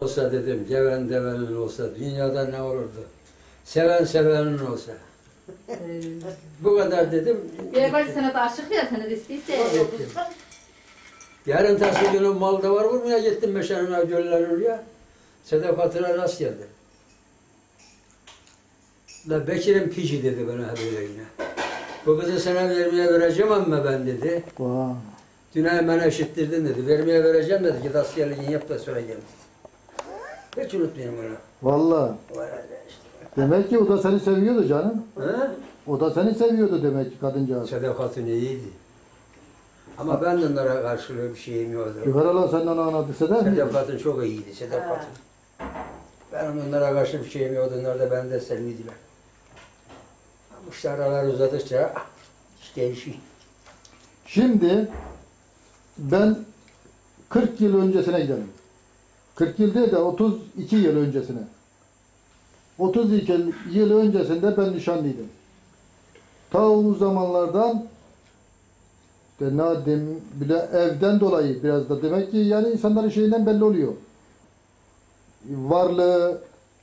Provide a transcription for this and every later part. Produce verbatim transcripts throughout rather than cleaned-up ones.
olsa dedim, geven devenin olsa dünyada ne olurdu? Seven sevenin olsa. Bu kadar dedim. Bir bacı sana da aşık ya, sana da isteyse. Yarın taşı günü malda var vurmaya gittim meşanına göller oraya. Sedefatına rast geldi. La Bekir'in pici dedi bana böyle yine. Bu kızı sana vermeye vereceğim ama ben dedi. Wow. Dün bana eşittirdin dedi. Vermeye vereceğim dedi. Git askerliğini yap da sonra gel dedi. Hiç unutmayayım onu. Vallahi. Işte. Demek ki o da seni seviyordu canım. Ha? O da seni seviyordu demek ki kadıncağız. Sedefatın iyiydi. Ama ben de onlara karşılığı bir şeyim yoktu. Yukarılar senden anladı Sedef mi? Sedefatın çok iyiydi, Sedefatın. Benim onlara karşı bir şeyim yoktu, onlar da benden seviydiler. Ama işte aralar uzadıkça iş değişiyor. Şimdi ben kırk yıl öncesine gidelim. kırk yıl değil de otuz iki yıl öncesine. otuz iki yıl öncesinde ben nişanlıydım. Ta o zamanlardan de nadim bile evden dolayı biraz da demek ki yani insanların şeyinden belli oluyor. Varlığı,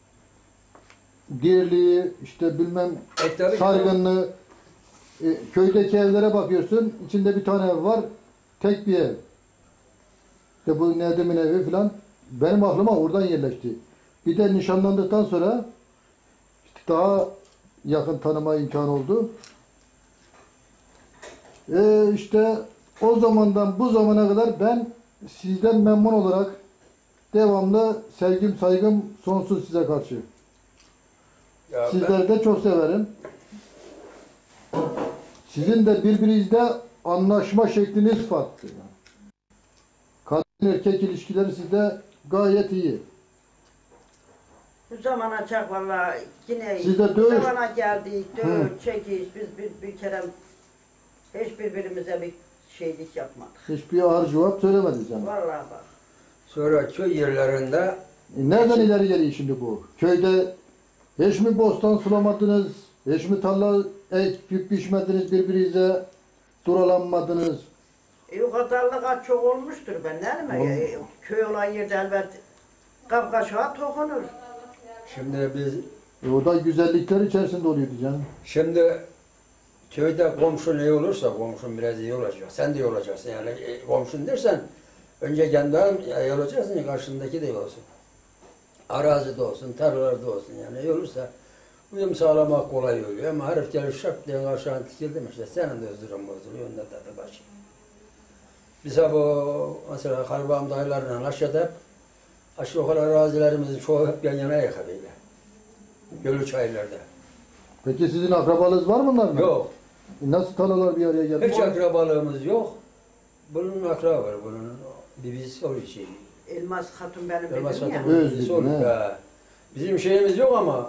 dirliği, işte bilmem E, sargınlığı. E, köydeki evlere bakıyorsun, içinde bir tane ev var, tek bir ev. İşte bu Nedim'in evi falan, benim aklıma oradan yerleşti. Bir de nişanlandıktan sonra işte daha yakın tanıma imkanı oldu. E, işte o zamandan bu zamana kadar ben sizden memnun olarak devamlı sevgim, saygım sonsuz size karşı. Ya Sizleri de çok severim. Sizin de birbirinizle anlaşma şekliniz farklı. Kadın erkek ilişkileri sizde gayet iyi. Bu zamana çak vallahi yine Siz de bu dövüş- zamana geldik, Hı. dövüş, çekiş, biz bir, bir kere hiç birbirimize bir şeylik yapmadık. Hiçbir ağır cevap söylemediniz yani. Vallahi bak. sonra köy yerlerinde E nereden ileri geliyor şimdi bu? Köyde hiç mi bostan sulamadınız? Hiç mi tarla ekip biçmediniz birbirinize? Duralanmadınız? E, o kadarlık çok olmuştur ben ne mi? E, köy olan yerde elbet kapkaçağa tokunur. şimdi biz E o da güzellikler içerisinde oluyordu canım. şimdi köyde komşu ne olursa komşun biraz iyi olacak. Sen de iyi olacaksın yani e, komşun dersen önce kendin iyi olacaksın ya karşındaki de iyi olsun. Arazide olsun, tarlalarda olsun yani iyi olursa uyum sağlamak kolay oluyor ama herif gelip şak diye karşına tikildim işte senin de özürün bozuluyor onda da başı. Biz bu mesela Karbağım dayılarla aşağıda hep aşağı yukarı arazilerimizin çoğu hep yan yana yakabıyla. Gölü çayırlarda. Peki sizin akrabalığınız var mı bunlarla? Yok. E nasıl tarlalar bir araya geldi? Hiç akrabalığımız yok. Bunun akraba var, bunun bibisi oluyor şey. Elmas Hatun benim Elmas dedim ya. Hatun Öz bibisi dedim, oluyor. he. Ha. Bizim şeyimiz yok ama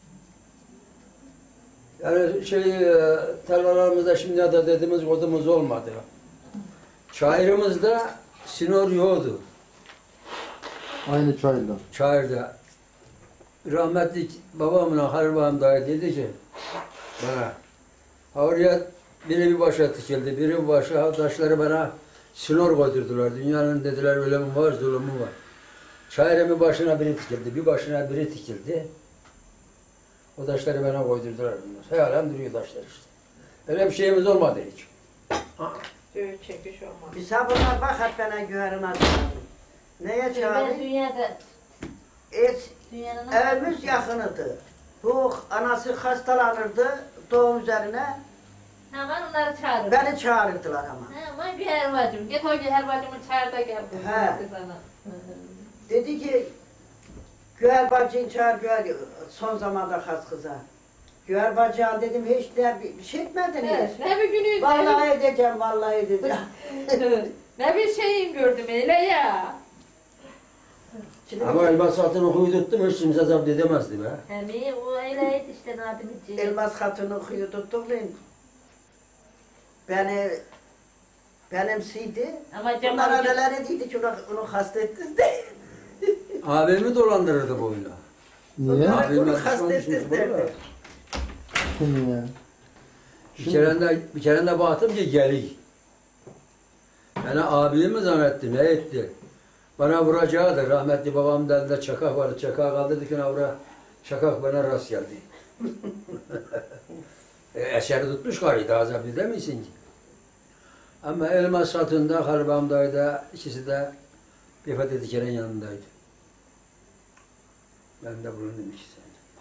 yani şey tarlalarımızda şimdi de dediğimiz kodumuz olmadı. Çayırımızda sinor yoktu. Aynı çayırlar. Çayırda. Rahmetli babamla Harbağım dayı dedi ki bana oraya biri bir başa tikildi, biri bir başa taşları bana sinor koydurdular. Dünyanın dediler ölümü var, zulümü var. Çayırımın başına biri tikildi, bir başına biri tikildi. O taşları bana koydurdular bunlar. Halen duruyor taşlar işte. Öyle bir şeyimiz olmadı hiç. Dövüş çekiş olmaz. Bir sabırlar bak hep bana güherine çağırdım. Neye Ben çağırdım? dünyada, Et, dünyanın... evimiz yakınıdı. Bu anası hastalanırdı doğum üzerine. Hemen onları çağırır. Beni çağırırdılar ama. Hemen bir helvacım, git o bir helvacımı çağır da gel. bu He. sana. Dedi ki Güher bacıyı çağır Güher son zamanda has kıza. Güher bacıya dedim hiç de bir şey etmedin Evet, hiç. ne bir günü, Vallahi edeceğim, vallahi edeceğim. ne bir şeyim gördüm öyle ya. Şimdi Ama elmas hatunu huyduttum hiç kimse zapt edemezdi be. Hani o öyleydi işte Nadim için. Elmas Hatun'u kuyu tuttuk ben. Beni benimsiydi. Ama Cemal Bunlar neler ediydi ki onu, onu hasta ettiniz de. Abimi dolandırırdı boyuna. Niye? Bunlar Abime onu düşman hasta düşmüş ettiniz burada. derdi. Niye? Bir kerende, bir kerende baktım ki geliyor. Bana abimi zannetti, ne etti? Bana vuracağı da rahmetli babamın elinde çakak vardı. Çakağı kaldırdıkken avra çakak bana rast geldi. e, eseri tutmuş karıydı, azap edemezsin ki. Ama elmas satında, Halbam'daydı, ikisi de vefat edikenin yanındaydı. Ben de bulundum ikisini.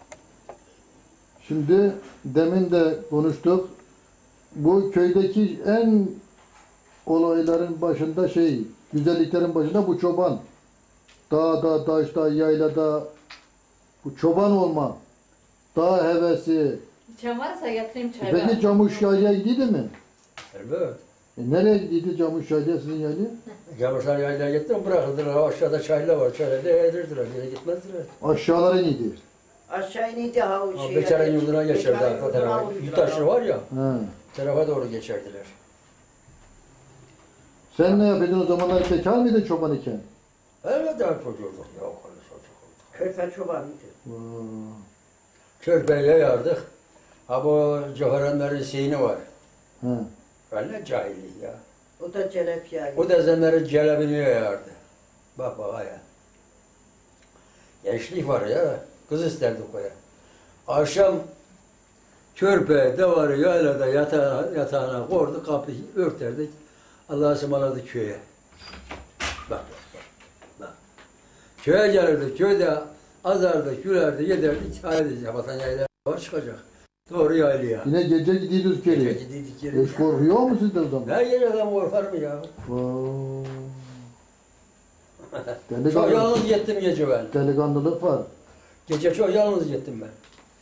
Şimdi demin de konuştuk. Bu köydeki en olayların başında şey, güzelliklerin başında bu çoban. Dağda, taşta, yaylada bu çoban olma. Dağ hevesi. Çay varsa getireyim çay. Peki Camuş Yayla'ya gidiydi mi? Evet. E nereye gidiydi Camuş Yayla'ya sizin yaylı? Camışlar yaylaya gittim, bırakıldılar. Aşağıda çayla var, çayla da yedirdiler. Yine gitmezdiler. Aşağılara indi. Aşağı iniydi ha o Ha, şey. Beçaren yurduna geçerdi Beçaren arka yurduna tarafa. vurdular. Yurttaşı var ya, He. tarafa doğru geçerdiler. Sen ne yapıyordun o zamanlar, bekar mıydın çoban iken? Evet daha çocuğuyduk ya, o kadar çocuk olduk. Körpe çobanıydı. Vay. Körpe'ye yardık. Ha bu Cöherenlerin şeyini var. He. Ben ne cahillik ya. O da celep yani. O da zenlerin celebini yardı. Bak bak ya. Gençlik var ya, kız isterdik o ya. Akşam Körpe, devarı yaylada yatağına, yatağına kordu, kapıyı örterdik. Allah'a ısmarladık köye. Bak, bak, bak. Köye gelirdik, köyde azardık, gülerdik, yederdik. Haydi, vatan yayla var çıkacak. Doğru yaylaya. Yine gece gidiyoruz Gece geri. gidiydik geri. Hiç korkuyor mu sizde o zaman? Ne gece adam korkar mı ya? Vay. Çok Delikanlı, yalnız gittim gece ben. delikanlılık var. Gece çok yalnız gittim ben.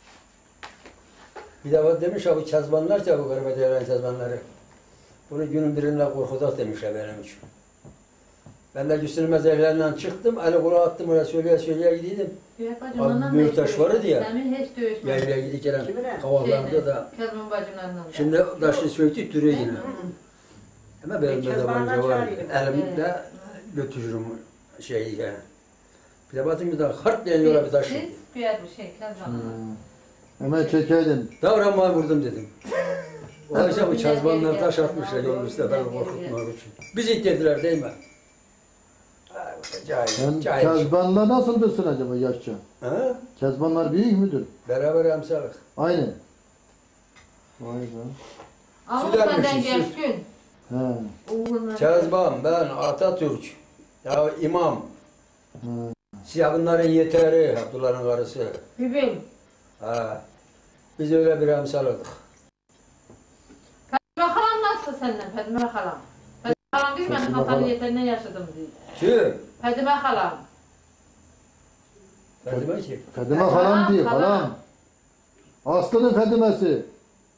Bir defa demiş abi Kezbanlar ya bu garip edilen Kezbanları. Bunu günün birinde korkudak demişler benim için. Ben de Güsülmez evlerinden çıktım, eli kulağı attım oraya söyleye söyleye gidiydim. Evet bacım, Abi ondan büyük da taş hiç vardı dövüşmedim. ya. Demin hiç dövüşmedim. Yaylaya gidikken Kimine? kavallarında Şeyle, da. Kezban bacımlarla da. Şimdi taşı söktük duruyor yine. Ama benim de Kezbanlar tabanca var. çağırıyor. Elimde götürürüm şeyi yani. Bir de batım bir daha hart diye yola bir taş. Siz bir yer bir şey Kezban. Hmm. Hemen çekeydin. Davranmaya vurdum dedim. O akşam bu Kezbanlar Gel, taş gel, atmışlar gel, yolun üstüne gel, beni gel, korkutmak gel. için. Bizi itlediler değil mi? Ha, Cahil, Sen cahil. Kezban'la nasıldırsın acaba yaşça? Ha? Kezbanlar büyük müdür? Beraber emsalık. Aynı. Vay be. Ama Süper senden bir şey, genç gün. He. Oğlunla. Kezban, ben, Atatürk, ya imam, He. siyah bunların yeteri, Abdullah'ın karısı. Bibil. Ha. Biz öyle bir emsalık. Fadime halam nasıl senden Fadime halam? Fadime halam değil mi? Ben Fadime hatalı halam. yeterine yaşadım diye. Kim? Fadime halam. Fadime kim? Fadime Halam, halam değil, halam. halam. Aslı'nın Fadime'si.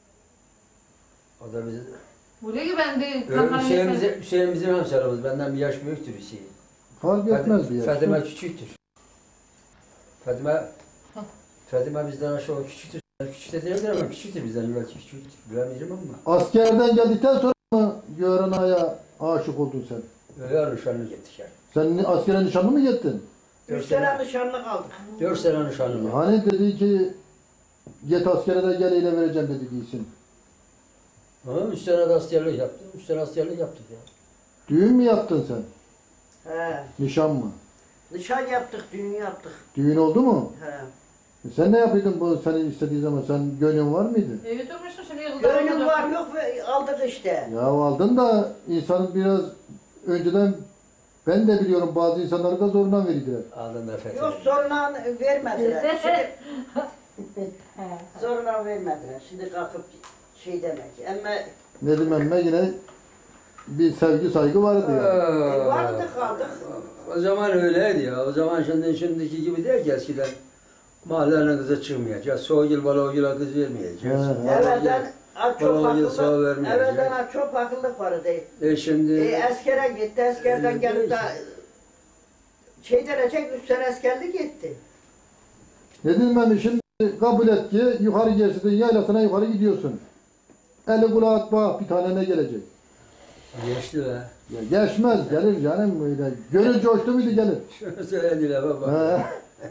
O da bizim. Buraya ki ben de Ö- Hüseyin, bize, Hüseyin bizim emsalımız. Benden bir yaş büyüktür Hüseyin. Fark etmez bir yer. Fadime küçüktür. Fadime, Fadime bizden aşağı küçüktür. Küçük de değildir ama küçüktür bizden. Belki küçüktür. Bilemeyeceğim ama. Askerden geldikten sonra mı Göğren Ağa'ya aşık oldun sen? Öyle nişanlı gittik yani. Sen askere nişanlı mı gittin? Dört Üç sene sene, nişanlı kaldık. dört sene nişanlı var. Hani dedi ki git askere de gel ile vereceğim dedi giysin. Ha, üç sene de askerlik yaptım. Üç sene askerlik yaptık ya. Düğün mü yaptın sen? He. Nişan mı? Nişan yaptık, düğün yaptık. Düğün oldu mu? He. E sen ne yapıyordun bu seni istediği zaman? Sen gönlün var mıydı? Evi durmuşsun şimdi yıllar. Gönlüm var yok ve aldık işte. Ya aldın da insanın biraz önceden ben de biliyorum bazı insanları da zorundan verirdiler. Aldın nefret. Yok zorla vermediler. Şimdi zorla vermediler. Şimdi kalkıp şey demek. Ama Nedim emme yine bir sevgi saygı vardı ya. e, vardı kaldık. O zaman öyleydi ya. O zaman şimdi şimdiki gibi değil ki eskiden. Mahallenin kızı çıkmayacak. Soğuk balogila kız vermeyeceğiz. He. Evvelden a, çok Balogila sağ akıllı, vermeyeceğiz. evvelden a, çok akıllık vardı. E şimdi E, askere gitti, askerden gelip de şey denecek, üç sene askerlik gitti. Nedim emmi şimdi kabul et ki yukarı geçtin yaylasına yukarı gidiyorsun. Eli kulağı at bak bir tane ne gelecek. geçti be. Ya geçmez gelir canım böyle. Gönül coştu muydu gelir. Şunu söylediler baba. He.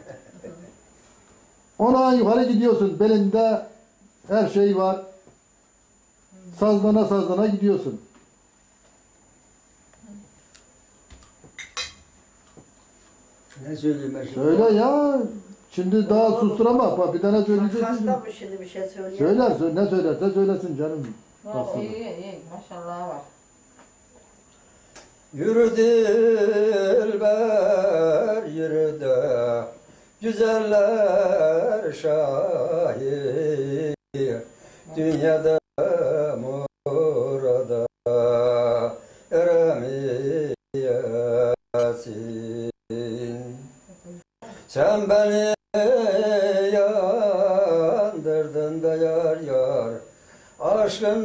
Ona yukarı gidiyorsun. Belinde her şey var. Sazlana sazlana gidiyorsun. Ne söyleyeyim ben şimdi? Söyle ya. Şimdi daha susturama. Bak bir tane söyleyeceksin. Hasta mı şimdi bir şey söyleyeyim? Söyler, söyle, ne söylerse söylesin canım. Oo, iyi iyi maşallah var. Yürü dilber yürü de güzeller şahir dünyada murada eremeyesin. Sen beni yandırdın da yar yar aşkın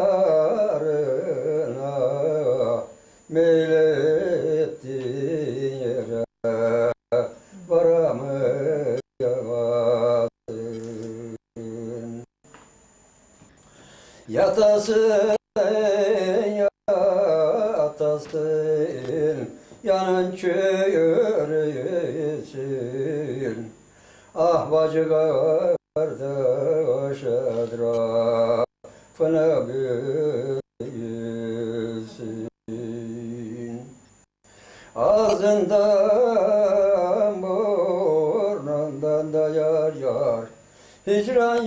narına meylettin yere varamıyasın. Yatasın yatasın yanın çürüsün. Ah bacı kardeş etrafına büyüsün. Ağzından burnundan da yar yar hicran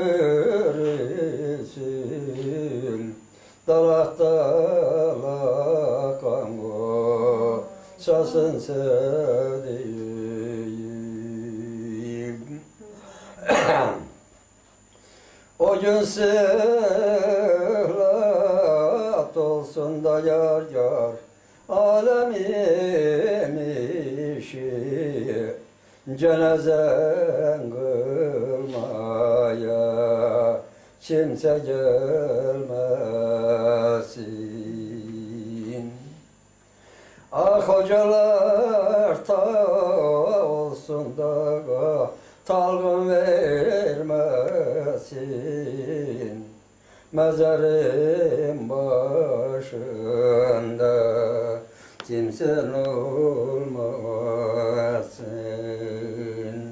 yürüsün. Dalak dalak kango sasın sevdiğim. O gün sıhhat olsun da yar yar alemin işi cenazen kılmaya kimse gelmesin. Ah hocalar ta olsun da talgın vermesin. Mezarın başında kimsen olmasın.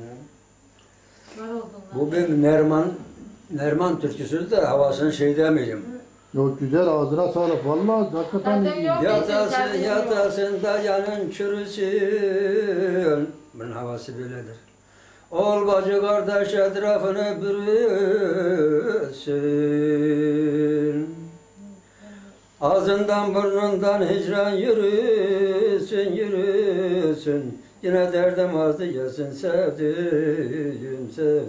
Bu bir Nerman Nerman türküsü de havasını şey demeyeyim. Yok güzel ağzına sağlık. Vallahi hakikaten Zaten iyi. yok. Yatasın yatasın da yanın çürüsün. Bunun havası böyledir. Ol bacı kardeş etrafını bürüsün. Ağzından burnundan hicran yürüsün yürüsün. Yine derdim az diyesin sevdiğim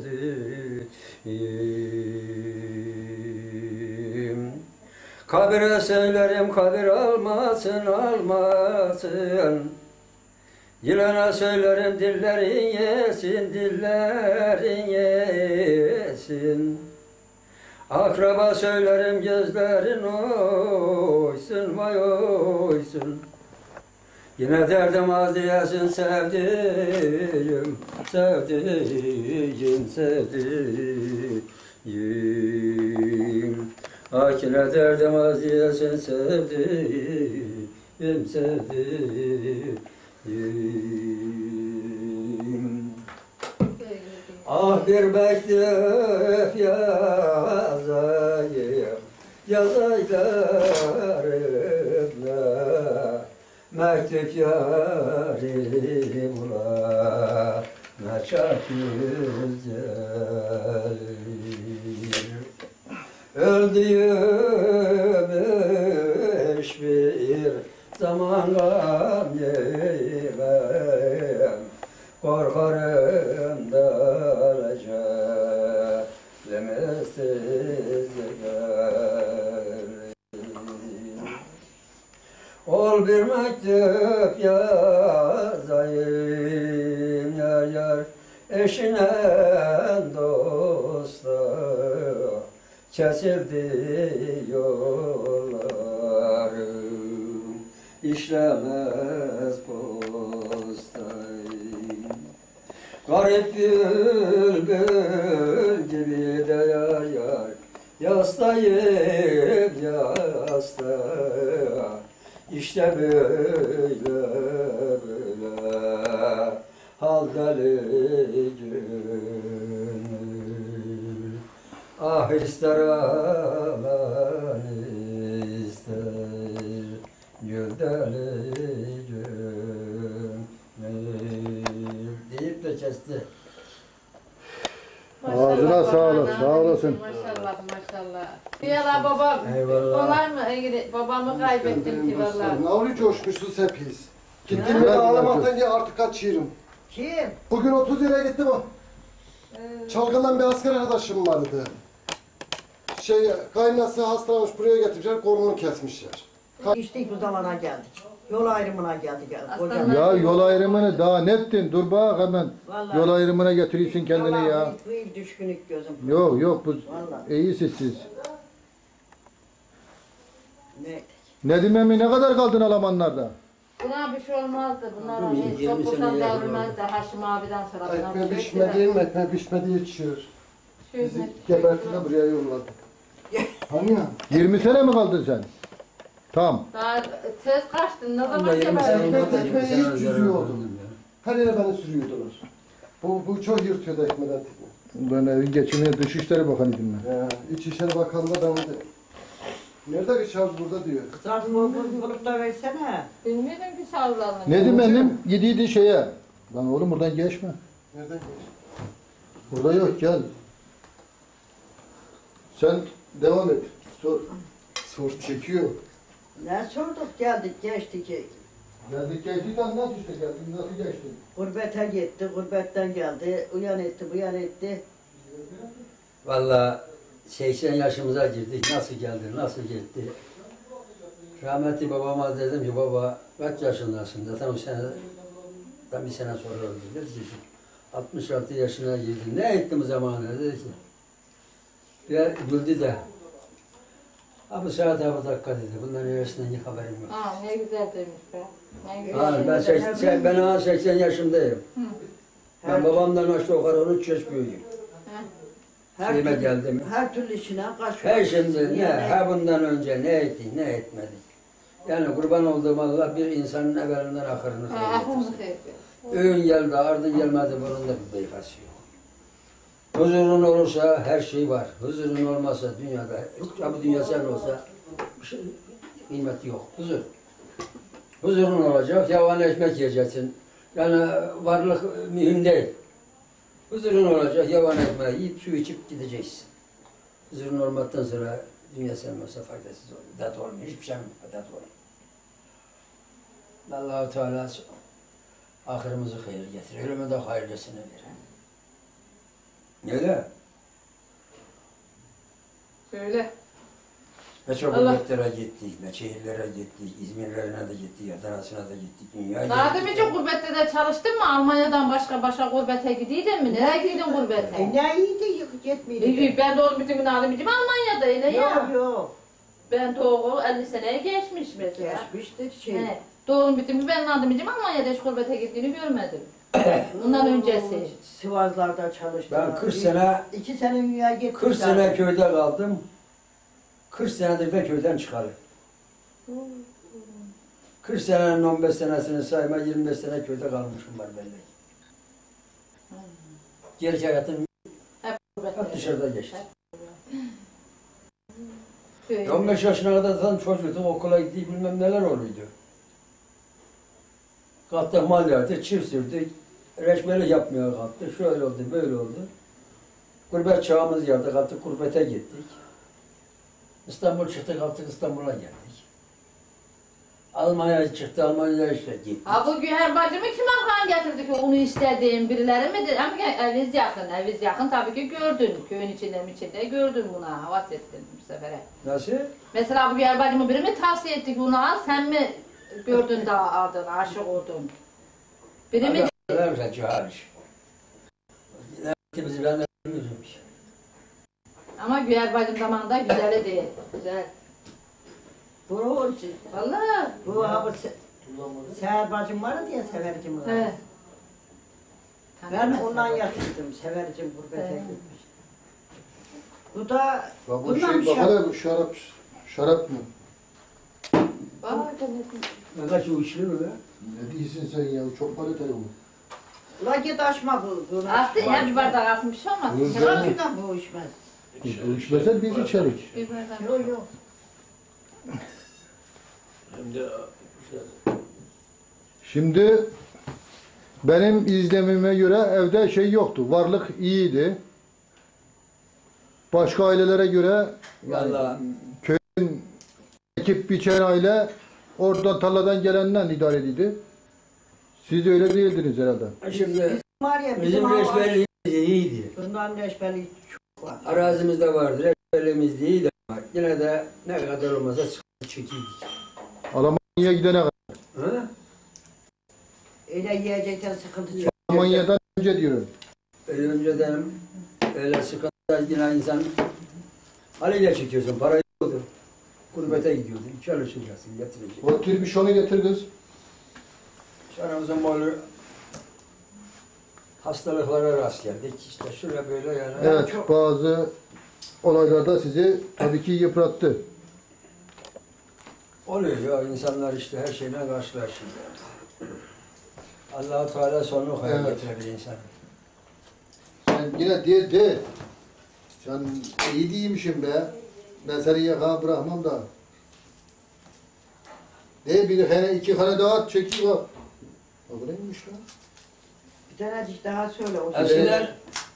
sevdiğim. Kabire söylerim kabir almasın almasın. Yılana söylerim dillerin yesin dillerin yesin. Akraba söylerim gözlerin oysun vay oysun. Yine derdim az diyesin sevdiğim, sevdiğim, sevdiğim. Ah yine derdim az diyesin sevdiğim, sevdiğim. Ah bir mektup yazayım, yazaylarımla. Mektup yarim ula, ne çok güzel. Öldüğüm hiçbir zaman gam yemem. Korkarım da alacağım ol bir mektup yazayım yar yar eşine dosta kesildi yollarım işlemez postayım. Garip bülbül gibi de yar yar yastayım yasta. İşte böyle böyle hal deli gönül. Ah ister aman ister gül deli gönül. kesti kesti. Ağzına sağlık, sağ olasın. Maşallah maşallah. Yala babam, Eyvallah. kolay mı? İyi, babamı kaybettim ki vallahi. Navri coşmuşsunuz hepiniz. Gittim Ya. bir ağlamaktan diye artık kaçıyorum. Kim? Bugün otuz liraya gittim o. Çalgılan bir asker arkadaşım vardı. Şey, kaynası hastalanmış buraya getirmişler, kolunu kesmişler. İşte bu zamana geldik. Yol ayrımına geldik. Aslanlar. Hocam. Ya yol ayrımını daha ne ettin? Dur bak hemen. Vallahi. Yol ayrımına getiriyorsun kendini ya. Bu il düşkünlük gözüm. Yok yok bu Vallahi. iyisiniz siz. Ne? Nedim emmi ne kadar kaldın Almanlarda? Buna bir şey olmazdı. Bunlara Değil mi? hiç yirmi çok sene buradan yakın davranmazdı. Haşim abiden sonra. buna Ekmeği bir şey pişmediği mi, ekmeği pişmediği yetişiyor. Şöyle- Bizi gebertti de buraya yolladı. Hani ya? yirmi sene mi kaldın sen? Tam. Daha tez kaçtın. Ne zaman Vallahi yirmi sene geberdin? Ekmek olmadı, yirmi ekmeği sene hiç önce yüzüyordum. öldüm ya. Her yere beni sürüyordular. Bu, bu çok yırtıyordu ekmeden tekme. Ben evin geçimine Dışişleri Bakanıydım ben. Ya, İçişleri Bakanı da ben de. Nerede bir şarj burada diyor. Kızart bulup bulup da versene. Bilmiyordum ki sağlarını. Nedim emmi gidiydi şeye. Lan oğlum buradan geçme. Nereden geçti? Burada yok gel. Sen devam et. Sor. Sor çekiyor. Ne sorduk geldik geçtik. Geldik geçtik anlat işte geldin nasıl geçtin? Gurbete gitti, gurbetten geldi. Uyan etti, buyan etti. Vallahi seksen yaşımıza girdik. Nasıl geldi, nasıl gitti? Rahmetli babama dedim ki baba kaç yaşındasın? Zaten o sene, ben bir sene sonra öldü. Dedi ki altmış altı yaşına girdim. Ne ettim zamanı? Dedi ki. Bir güldü de. Abi saat abi dakika dedi. Bunların neresinden hiç haberim yok. Aa ne güzel demiş be. Ne güzel. Ha, ben, seksen, ben ha seksen yaşındayım. Ben babamdan aşağı yukarı on üç yaş büyüğüm. Her Şeyime türlü, geldim. her türlü işine kaç. Her şimdi ne, ha bundan önce ne ettik, ne etmedik. Yani kurban olduğum Allah bir insanın evvelinden ahırını Ha, hayır aklımı getirsin. sevdi. Öğün geldi, ardın gelmedi, bunun da bir beyfası yok. Huzurun olursa her şey var. Huzurun olmazsa dünyada, ya bu dünya sen olsa bir şey, kıymeti yok. Huzur. Huzurun olacak, yavan ekmek yiyeceksin. Yani varlık mühim değil. Huzurun olacak, yavan ekmeği yiyip su içip gideceksin. Huzurun olmaktan sonra dünya sen olsa faydasız olur. Dert olmuyor, hiçbir şey mi dert olmuyor. Allah-u Teala ahirimizi hayır getirir, ölümü de hayırlısını verir. Öyle. Söyle. Ne çok Allah- ümmetlere gittik, ne şehirlere gittik, İzmirlerine de gittik, Adana'sına da gittik, dünyaya Daha gittik. demince gurbette de çalıştın mı? Almanya'dan başka başka gurbete gidiydin mi? Nereye gittin gurbete? E ne iyiydi yetmiyor. İyi, ben doğum bitimini aldım bizim Almanya'da öyle Yok ya. yok. Ben doğu elli seneye geçmiş mesela. Geçmiştir şey. He. Doğum bitimi ben aldım bizim Almanya'da hiç gurbete gittiğini görmedim. Bundan öncesi. Sivaslarda çalıştım. Ben kırk sene, İki sene dünya gittim. kırk sene köyde kaldım. kırk senedir de köyden çıkalı. kırk senenin on beş senesini sayma, yirmi beş sene köyde kalmışım var belli. Gerçi hayatım Hep hep gurbette. dışarıda geçti. Köy. on beş yaşına kadar zaten çocuktum, okula gittik, bilmem neler oluyordu. Kalktık malliyatı, çift sürdük, reçmelik yapmaya kalktık, şöyle oldu, böyle oldu. Gurbet çağımız geldi, kalktık gurbete gittik. İstanbul çıktı, kalktık İstanbul'a geldik. Almanya çıktı, Almanya'ya işte gittik. Ha bu Güher bacımı kim akan getirdi ki onu istediğim birileri midir? Ama eviz yakın, eviz yakın tabii ki gördün. Köyün içinde mi içinde gördün buna, havas ettin bir sefere. Nasıl? Mesela bu Güher bacımı biri mi tavsiye etti ki onu al, sen mi gördün de aldın, aşık oldun? Biri mi? Ne güzel cihar iş. Ne ki bizi ben de bilmiyorum ki. Ama Güher bacım zamanında güzeli değil, güzel. Bu, Vallahi. bu abi se- Seher bacım var diye Severcim var. He. Ben ondan yatırdım. Severcim gurbete He. gitmiş. Bu da Bak bu bundan şey bir bak şey. hele bu şarap şarap mı? Vay canına. Ne kaç uçlu mu be? Ne diyorsun sen ya çok kaliteli bu. La git açma bu. bunu. Astı ya bir bardak alsın bir şey olmaz. Buyur. Şarapçıdan bu içmez. Bu içmesen biz içerik. Bir bardak. Yok yok. Hem de Şimdi Benim izlemime göre evde şey yoktu. Varlık iyiydi. Başka ailelere göre Vallahi köyün ekip biçen aile oradan tarladan gelenden idare edildi. Siz öyle değildiniz herhalde. şimdi Var ya bizim, bizim hava- reçberliğimiz iyiydi. Bundan reçberliği çok var. Arazimizde vardı. Reçberliğimiz de iyiydi ama yine de ne kadar olmasa sıkıntı çekiydik. Almanya'ya gidene kadar. Ha? Öyle yiyecekten sıkıntı çok. Almanya'dan önce diyorum. Öyle önceden öyle sıkıntı yine insan haliyle çekiyorsun. Para yoktu. Gurbete gidiyordun. Çalışacaksın, getireceksin. O tribüşonu getir kız. Şaramızın böyle hastalıklara rast geldik. İşte şöyle böyle yani. Evet, bazı olaylarda sizi tabii ki yıprattı. Oluyor ya, insanlar işte her şeyle karşılaşıyor. Allah-u Teala sonunu hayal Evet. getirebilir insan. Sen yine de de. Sen iyi değilmişsin be. Ben seni yaka bırakmam da. De bir tane iki tane daha at çekiyor. O neymiş lan? Bir tanecik daha söyle. O Eskiden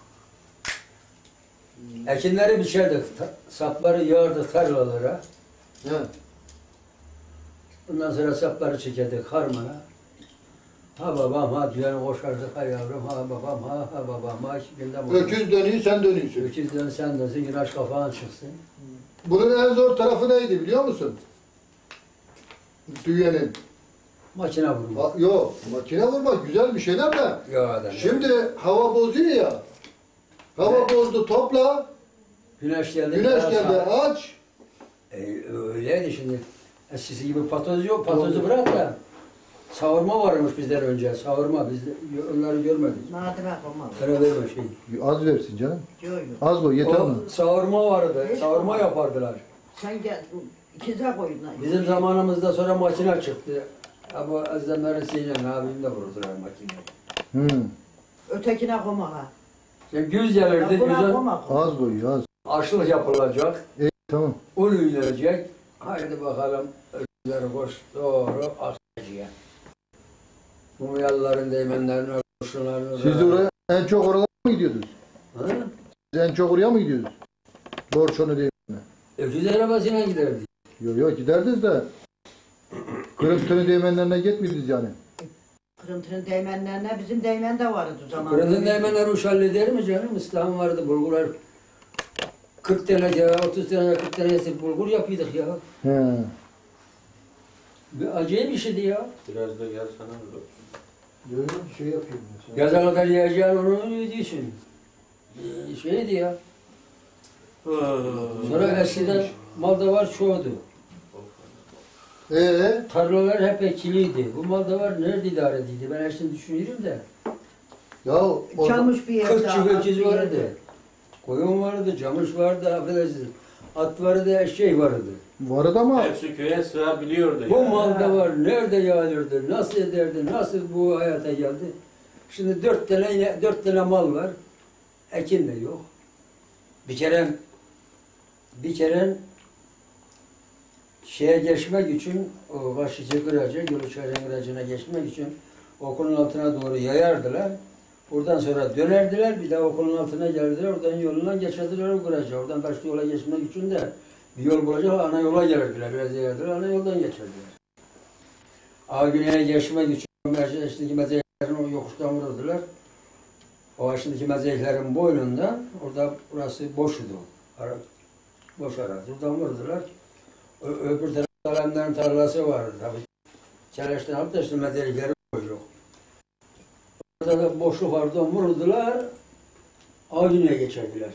ekinleri biçerdik, ta- sapları yağardık tarlalara. He. Bundan sonra sapları çekerdik harmana. Ha babam ha diyen koşardık, ha yavrum ha babam ha ha babam ha. İki günde bu. Öküz dönüyor, sen dönüyorsun. Öküz dön sen dönsün, güneş kafan çıksın. Bunun en zor tarafı neydi biliyor musun? Düğenin. Makine vurma. Bak, yok, makine vurmak güzel bir şeyler de. Ya adam. Şimdi hava bozuyor ya. Hava bozdu topla, Güneş geldi. güneş daha geldi sağ- aç. E, öyleydi şimdi. Eskisi gibi patoz yok. Patozu bırak da. Savurma varmış bizden önce. Savurma. Biz de, onları görmedik. Nadire olmaz. Sana verme şey. Az versin canım. Yok yok. Az koy yeter mi? O savurma vardı. Savurma yapardılar. Sen gel. İkize koyun lan. Bizim zamanımızda sonra makine çıktı. Ama Azemler'in Sinan abim de vurdular makineyi. Hı. Ötekine koma ha. Şimdi güz gelirdi. Ya buna Güzel koma. Az koy az. aşılık yapılacak. Tamam. Un ünlenecek. Haydi bakalım. Öküzleri koş doğru Akçacı'ya. Mumyalıların değmenlerini, koşunlarını. Siz oraya en çok oralara mı gidiyordunuz? Ha? Siz en çok oraya mı gidiyordunuz? Borçonu değil. Öküz arabasıyla giderdik. Yok yok giderdiniz de. Kırıntını değmenlerine gitmiydiniz yani. Kırıntının değmenlerine bizim değmen de vardı o zaman. Kırıntın değmenler uş halleder mi canım? İslam vardı, bulgular. kırk tane ya, otuz tane, kırk tane bulgur yapıyorduk ya. He. Bir acayip bir şeydi ya. Biraz da gel sana da. Yok yok şey yapıyorum. Gaza kadar yiyeceğin onu ödüyorsun. Ee, Şeydi ya. Sonra eskiden malda var çoğudu. Ee, Tarlalar hep ekiliydi. Bu malda var nerede idare edildi? Ben şimdi düşünüyorum da. ya o Çalmış bir yerde. kırk çift az öküz bir vardı. yerde. Koyun vardı, camış vardı, affedersiniz. At vardı, eşek vardı. vardı ama Hepsi köye sığabiliyordu Bu yani. malda var, nerede yağılırdı, nasıl ederdi, nasıl bu hayata geldi? Şimdi dört tane, dört tane mal var. Ekin de yok. Bir kere, bir kere şeye geçmek için, o Başlıca Kıracı, Gölüçay'ın Kıracı'na geçmek için okulun altına doğru yayardılar. Oradan sonra dönerdiler, bir daha okulun altına geldiler, oradan yoluna geçerdiler o Kıracı. Oradan başka yola geçmek için de bir yol bulacak, ana yola gelirdiler, biraz yayardılar, ana yoldan geçerdiler. Ağgüne'ye geçmek için Merceğes'teki mezeylerin o yokuştan vururdular. O aşındaki mezeylerin boynunda, orada burası boştu. Ara, boş arazi. Oradan vurdular. Ö öbür tarafta alemlerin tarlası vardı tabii. Çeleşten alıp da işte mezeyleri koyduk. Orada da boşluk vardı, vurdular. Ağgüne'ye geçerdiler.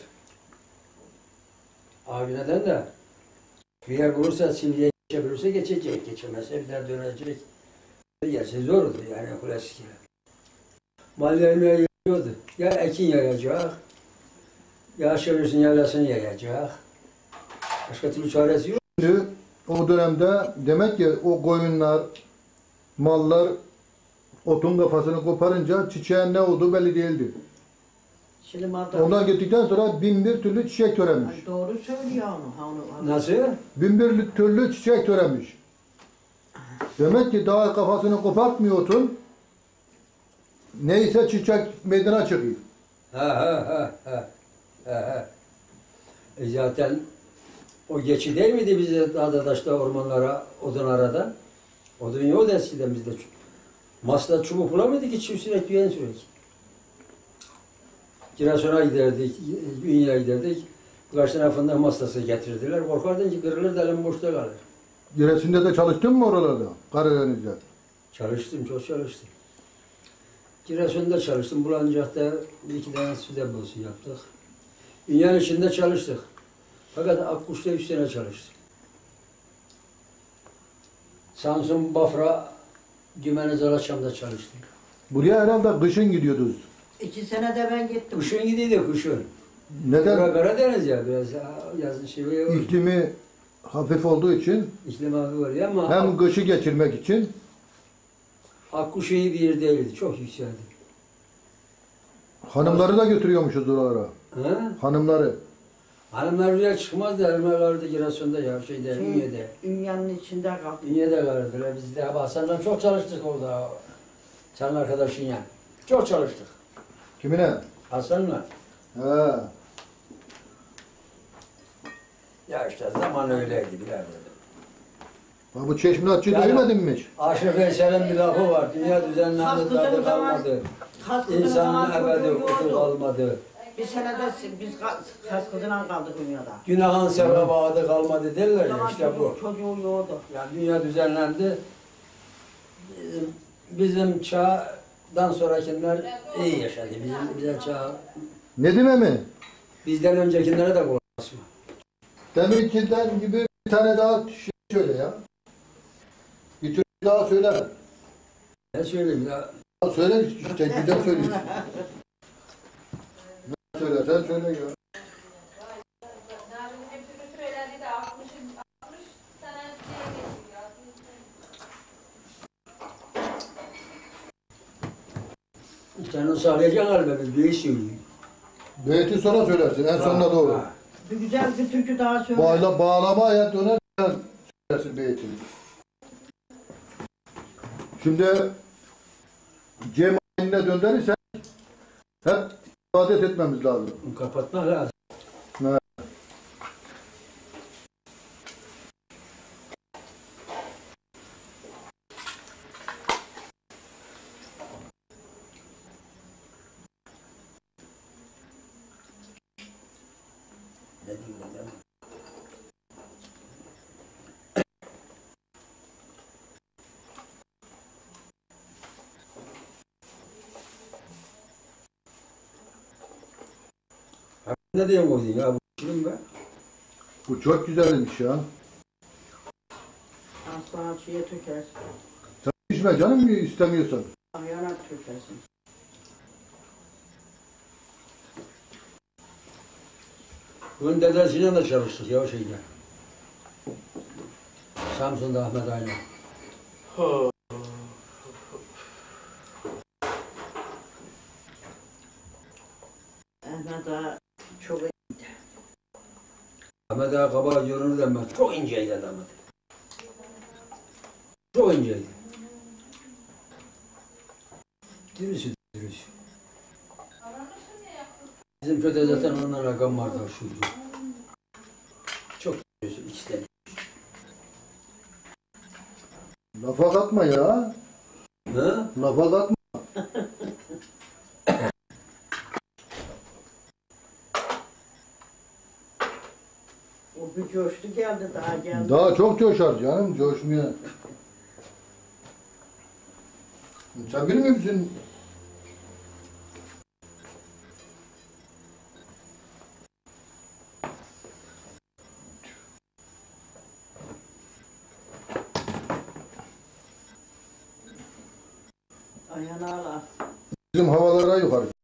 Ağgüne'den de bir yer bulursa, Silvi'ye geçebilirse geçecek, geçemezse bir daha dönecek. Gerçi zordu yani klasikle. Mallarını yayıyordu. Ya ekin yayacak, ya çevirsin yaylasını yayacak. Başka türlü çaresi yok. şimdi o dönemde demek ki o koyunlar, mallar otun kafasını koparınca çiçeğin ne olduğu belli değildi. Şimdi malda. Ondan gittikten sonra bin bir türlü çiçek töremiş. Ay, doğru söylüyor onu. Ha, onu, onu. Nasıl? Bin bir türlü çiçek töremiş. Demek ki daha kafasını kopartmıyor otun. neyse çiçek meydana çıkıyor. Ha ha ha ha. ha, ha. E zaten o geçi değil miydi bize dağda taşta ormanlara odun aradan? Odun yoktu eskiden bizde. Masada çubuk bulamıyorduk ki çift sürekli yeni sürekli. Giresun'a giderdik, Ünye'ye giderdik. Birkaç tane fındık masası getirdiler. Korkardın ki kırılır da elim boşta kalır. Giresun'da da çalıştın mı oralarda? Karadeniz'de. Çalıştım, çok çalıştım. Giresun'da çalıştım. Bulancak'ta bir iki tane su deposu yaptık. Dünyanın içinde çalıştık. Fakat Akkuş'ta üç sene çalıştım. Samsun, Bafra, Dümeni, Zalaçam'da çalıştım. Buraya herhalde kışın gidiyordunuz. İki sene de ben gittim. Kışın gidiyorduk, kışın. Neden? Bura Karadeniz ya, biraz yazın şey var. İklimi hafif olduğu için İklim abi var ya ama hem kışı geçirmek için Akkuş iyi bir yer değildi, çok yükseldi. hanımları da götürüyormuşuz oralara. Ha? Hanımları. Hanımlar buraya çıkmazdı, hanımlar vardı Giresun'da ya, şeyde, Şey, Ünye'de. Dünyanın içinde kaldım. Ünye'de vardılar, biz de Hasan'la çok çalıştık orada. Senin arkadaşın ya. Çok çalıştık. Kimine? Hasan'la. He. Ya işte zaman öyleydi birader. Ha, bu Çeşminatçı Yani- duymadın mı hiç? Aşık Veysel'in bir lafı var. Dünya düzenlendi, Kalktığım tadı zaman- kalmadı. Kaskıdığım İnsanın zaman ebedi çocuğu hukuku yoktu. kalmadı. Bir senede biz kaskıdığına kaldık dünyada. Günahın sevabı adı kalmadı derler O ya, zaman işte bu. çocuğu, çocuğu yoğurdu. Yani dünya düzenlendi. Bizim, bizim çağdan sonrakiler iyi yaşadı. Bizim, bize çağ, Ne deme mi? bizden öncekilere de bulaşma. Demirkinden gibi bir tane daha şey söyle ya. Bir türlü daha söyle. Ne söyleyeyim ya? Söyle işte, güzel söylüyorsun. Ne söyle, sen söyle ya. Sen onu sağlayacaksın galiba, biz bir iş söyleyeyim. Beyti sonra söylersin, en sonuna doğru. Ha. Bir güzel bir türkü daha söyle. Bağla, bağlama hayat döner, sen söylersin beytini. Şimdi Cem ayinine döndürürsen hep ibadet etmemiz lazım. Kapatmak lazım. Evet. Ne diyeyim ben ya? Ne diyeyim o ya bu şirin be? Bu çok güzelmiş ya. Aslan şeye tökersin. Sen içme canım istemiyorsan. Ayağına tökersin. Bunun dedesiyle de çalıştık ya o şeyde. Samsun'da Ahmet Ayna. Ahmet Ağa çok iyi. Ahmet Ağa kaba görünür demez. Çok inceydi adam. Çok inceydi. Dürüsü dürüsü. Bizim köyde zaten onunla rakam vardı şu. Çok dürüsü ikisi de. Lafa katma ya. Ha? Lafa katma. O bir coştu geldi daha geldi. Daha çok coşar canım, coşmaya. Sen bilmiyor musun? Ayağına al. Bizim havalara yukarı.